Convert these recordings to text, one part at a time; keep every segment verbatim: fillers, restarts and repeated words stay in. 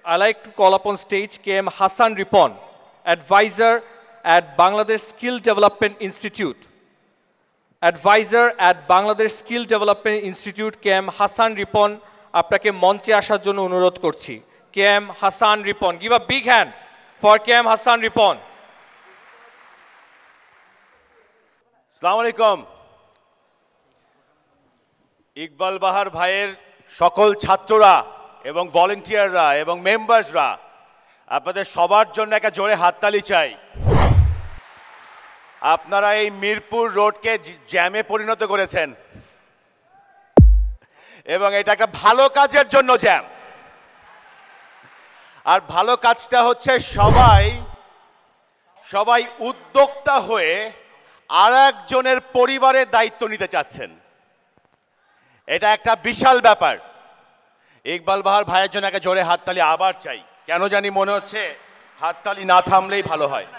I like to call upon stage K M Hassan Ripon, advisor at Bangladesh Skill Development Institute. Advisor at Bangladesh Skill Development Institute K M Hassan Ripon, আপনাকে মঞ্চে আসার জন্য অনুরোধ করছি। K M Hassan Ripon, give a big hand for K M Hassan Ripon. আসসালামু আলাইকুম। ইকবাল বাহার ভাইয়ের সকল ছাত্ররা এবং ভলান্টিয়াররা এবং মেম্বার্সরা, আপনাদের সবার জন্য একটা জোরে হাততালি চাই। আপনারা এই মিরপুর রোডকে জ্যামে পরিণত করেছেন এবং এটা একটা ভালো কাজের জন্য জ্যাম। আর ভালো কাজটা হচ্ছে সবাই সবাই উদ্যোক্তা হয়ে আর একজনের পরিবারের দায়িত্ব নিতে চাচ্ছেন। এটা একটা বিশাল ব্যাপার। ইকবাল বাহার ভাইয়ের জন্য একটা জোরে হাততালি আবার চাই। কেন জানি মনে হচ্ছে হাততালি না থামলেই ভালো হয়।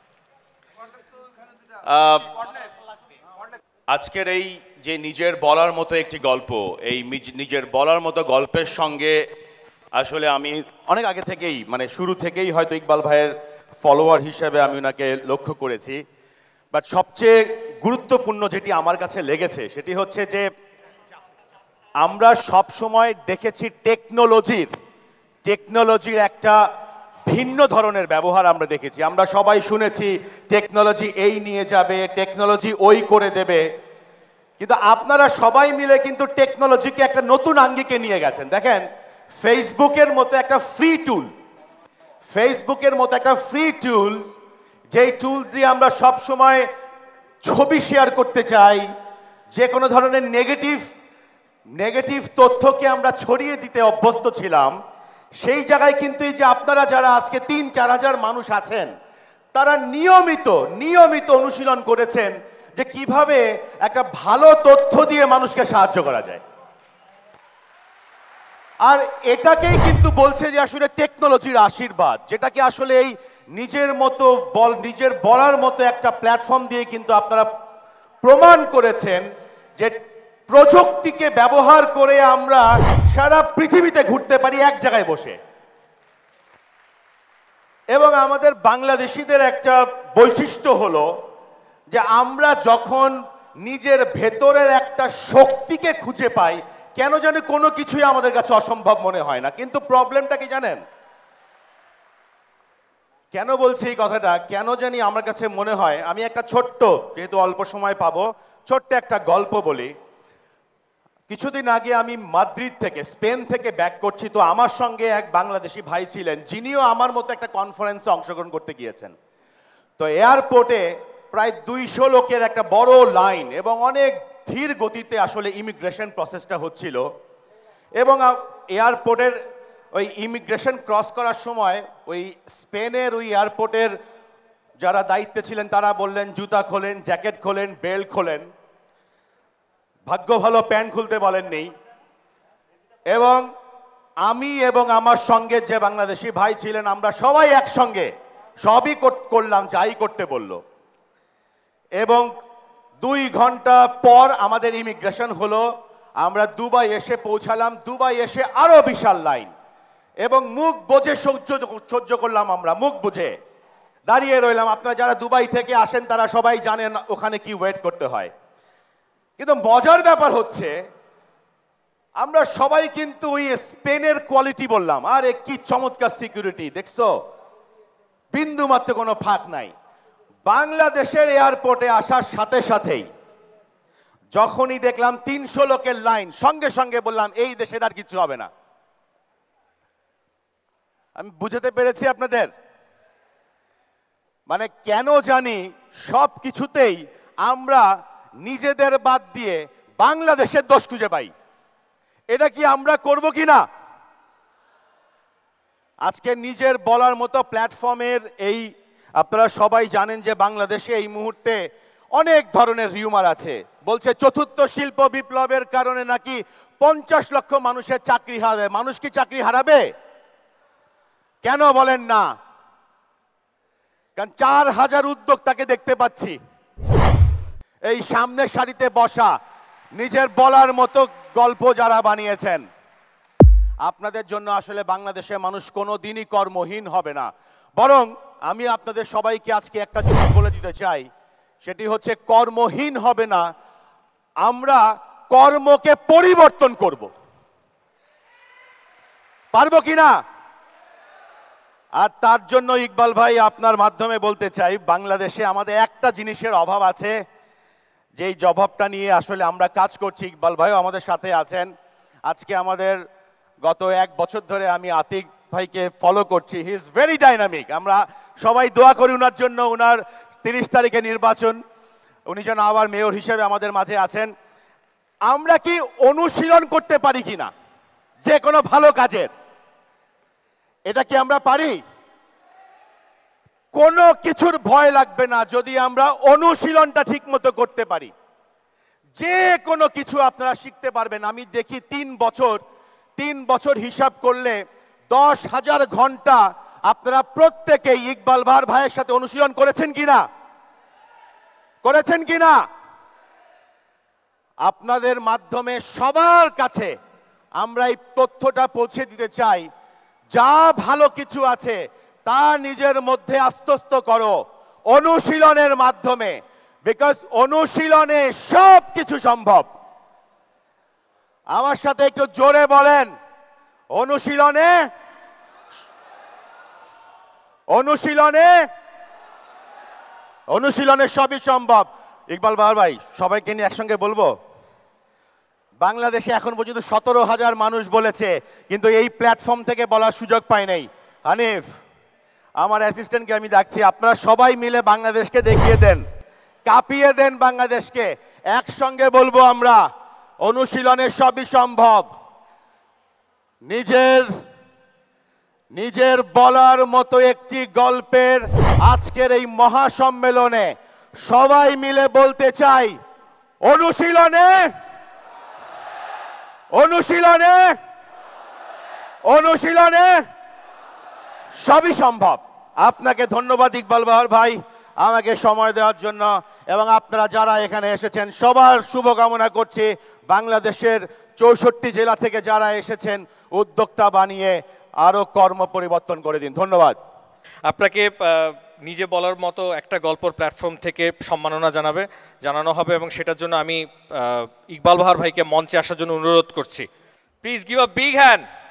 আজকের এই যে নিজের বলার মতো একটি গল্প, এই নিজের বলার মতো গল্পের সঙ্গে আসলে আমি অনেক আগে থেকেই, মানে শুরু থেকেই হয়তো ইকবাল ভাইয়ের ফলোয়ার হিসেবে আমি ওনাকে লক্ষ্য করেছি। বাট সবচেয়ে গুরুত্বপূর্ণ যেটি আমার কাছে লেগেছে সেটি হচ্ছে যে আমরা সব সময় দেখেছি টেকনোলজির টেকনোলজির একটা ভিন্ন ধরনের ব্যবহার আমরা দেখেছি। আমরা সবাই শুনেছি টেকনোলজি এই নিয়ে যাবে, টেকনোলজি ওই করে দেবে, কিন্তু আপনারা সবাই মিলে কিন্তু টেকনোলজিকে একটা নতুন আঙ্গিকে নিয়ে গেছেন। দেখেন, ফেসবুকের মতো একটা ফ্রি টুল ফেসবুকের মতো একটা ফ্রি টুলস যেই টুলস দিয়ে আমরা সব সময় ছবি শেয়ার করতে চাই, যে কোনো ধরনের নেগেটিভ নেগেটিভ তথ্যকে আমরা ছড়িয়ে দিতে অভ্যস্ত ছিলাম, সেই জায়গায় কিন্তু এই যে আপনারা যারা আজকে তিন চার হাজার মানুষ আছেন, তারা নিয়মিত নিয়মিত অনুশীলন করেছেন যে কিভাবে একটা ভালো তথ্য দিয়ে মানুষকে সাহায্য করা যায়। আর এটাকেই কিন্তু বলছে যে আসলে টেকনোলজির আশীর্বাদ, যেটাকে আসলে এই নিজের মতো বল নিজের বলার মতো একটা প্ল্যাটফর্ম দিয়ে কিন্তু আপনারা প্রমাণ করেছেন যে প্রযুক্তিকে ব্যবহার করে আমরা সারা পৃথিবীতে ঘুরতে পারি এক জায়গায় বসে। এবং আমাদের বাংলাদেশিদের একটা বৈশিষ্ট্য হলো যে আমরা যখন নিজের ভেতরের একটা শক্তিকে খুঁজে পাই, কেন জানি কোনো কিছুই আমাদের কাছে অসম্ভব মনে হয় না। কিন্তু প্রবলেমটা কি জানেন? কেন বলছি এই কথাটা? কেন জানি আমার কাছে মনে হয়, আমি একটা ছোট্ট, যেহেতু অল্প সময় পাবো, ছোট্ট একটা গল্প বলি। কিছুদিন আগে আমি মাদ্রিদ থেকে, স্পেন থেকে ব্যাক করছি, তো আমার সঙ্গে এক বাংলাদেশি ভাই ছিলেন, যিনিও আমার মতো একটা কনফারেন্সে অংশগ্রহণ করতে গিয়েছেন। তো এয়ারপোর্টে প্রায় দুইশো লোকের একটা বড় লাইন এবং অনেক ধীর গতিতে আসলে ইমিগ্রেশন প্রসেসটা হচ্ছিল। এবং এয়ারপোর্টের ওই ইমিগ্রেশন ক্রস করার সময় ওই স্পেনের ওই এয়ারপোর্টের যারা দায়িত্বে ছিলেন তারা বললেন জুতা খোলেন, জ্যাকেট খোলেন, বেল্ট খোলেন। ভাগ্য ভালো প্যান্ট খুলতে বলেননি। এবং আমি এবং আমার সঙ্গে যে বাংলাদেশি ভাই ছিলেন, আমরা সবাই একসঙ্গে সবই করলাম যাই করতে বলল। এবং দুই ঘন্টা পর আমাদের ইমিগ্রেশন হলো। আমরা দুবাই এসে পৌঁছালাম। দুবাই এসে আরো বিশাল লাইন, এবং মুখ বুজে সহ্য সহ্য করলাম। আমরা মুখ বুজে দাঁড়িয়ে রইলাম। আপনারা যারা দুবাই থেকে আসেন তারা সবাই জানেন ওখানে কি ওয়েট করতে হয়। কিন্তু মজার ব্যাপার হচ্ছে আমরা সবাই কিন্তু ওই স্পেনের কোয়ালিটি বললাম, আরে কি চমৎকার সিকিউরিটি, দেখছো, বিন্দু মাত্র কোনো ফাঁক নাই। বাংলাদেশের এয়ারপোর্টে আসার সাথে সাথেই যখনই দেখলাম তিনশো লোকের লাইন, সঙ্গে সঙ্গে বললাম এই দেশের আর কিছু হবে না। আমি বুঝাতে পেরেছি আপনাদের? মানে কেন জানি সব কিছুতেই আমরা নিজেদের বাদ দিয়ে বাংলাদেশের দোষ খুঁজে পাই। এটা কি আমরা করব কি না? আজকে নিজের বলার মতো প্ল্যাটফর্মের এই, আপনারা সবাই জানেন যে বাংলাদেশে এই মুহূর্তে অনেক ধরনের রিউমার আছে। বলছে চতুর্থ শিল্প বিপ্লবের কারণে নাকি পঞ্চাশ লক্ষ মানুষের চাকরি হারাবে। মানুষ কি চাকরি হারাবে? কেন বলেন না? কারণ চার হাজার উদ্যোক্তাকে দেখতে পাচ্ছি এই সামনের সারিতে বসা, নিজের বলার মতো গল্প যারা বানিয়েছেন। আপনাদের জন্য আসলে বাংলাদেশের মানুষ কোনো দিনই কর্মহীন হবে না, বরং আমি আপনাদের সবাইকে আজকে একটা জিনিস বলে দিতে চাই, সেটি হচ্ছে কর্মহীন হবে না, আমরা কর্মকে পরিবর্তন করব। পারবো কিনা? আর তার জন্য ইকবাল ভাই আপনার মাধ্যমে বলতে চাই, বাংলাদেশে আমাদের একটা জিনিসের অভাব আছে, যেই জবাবটা নিয়ে আসলে আমরা কাজ করছি। ইকবাল ভাইও আমাদের সাথে আছেন। আজকে আমাদের গত এক বছর ধরে আমি আতিক ভাইকে ফলো করছি, হি ইজ ভেরি ডাইনামিক। আমরা সবাই দোয়া করি ওনার জন্য, ওনার তিরিশ তারিখে নির্বাচন, উনি যেন আবার মেয়র হিসেবে আমাদের মাঝে আছেন। আমরা কি অনুশীলন করতে পারি কিনা যে কোনো ভালো কাজের? এটা কি আমরা পারি? কোনো কিছুর ভয় লাগবে না যদি আমরা অনুশীলনটা ঠিক মতো করতে পারি, যে কোনো কিছু আপনারা শিখতে পারবেন। আমি দেখি তিন বছর তিন বছর হিসাব করলে দশ হাজার ঘন্টা আপনারা প্রত্যেকেই ইকবাল ভার ভাইয়ের সাথে অনুশীলন করেছেন কিনা করেছেন কিনা আপনাদের মাধ্যমে সবার কাছে আমরা এই তথ্যটা পৌঁছে দিতে চাই, যা ভালো কিছু আছে তা নিজের মধ্যে আত্মস্থ করো অনুশীলনের মাধ্যমে, বিকজ অনুশীলনে সব কিছু সম্ভব। আমার সাথে একটু জোরে বলেন, অনুশীলনে অনুশীলনে অনুশীলনে সবই সম্ভব। ইকবাল বাহার ভাই, সবাইকে নিয়ে একসঙ্গে বলবো, বাংলাদেশে এখন পর্যন্ত সতেরো হাজার মানুষ বলেছে, কিন্তু এই প্ল্যাটফর্ম থেকে বলার সুযোগ পাই নাই। হানিফ, আমার অ্যাসিস্ট্যান্টকে আমি ডাকছি, আপনারা সবাই মিলে বাংলাদেশকে দেখিয়ে দেন, কাঁপিয়ে দেন বাংলাদেশকে। একসঙ্গে বলবো আমরা, অনুশীলনে সবই সম্ভব। নিজের নিজের বলার মতো একটি গল্পের আজকের এই মহাসম্মেলনে সবাই মিলে বলতে চাই, অনুশীলনে অনুশীলনে অনুশীলনে সবই সম্ভব। আপনাকে ধন্যবাদ ইকবাল বাহার ভাই আমাকে সময় দেওয়ার জন্য, এবং আপনারা যারা এখানে এসেছেন সবার শুভকামনা করছি। বাংলাদেশের চৌষট্টি জেলা থেকে যারা এসেছেন, উদ্যোক্তা বানিয়ে আরো কর্ম পরিবর্তন করে দিন। ধন্যবাদ। আপনাকে নিজে বলার মতো একটা গল্পর প্ল্যাটফর্ম থেকে সম্মাননা জানাবে জানানো হবে, এবং সেটার জন্য আমি ইকবাল বাহার ভাইকে মঞ্চে আসার জন্য অনুরোধ করছি। Please give a big hand.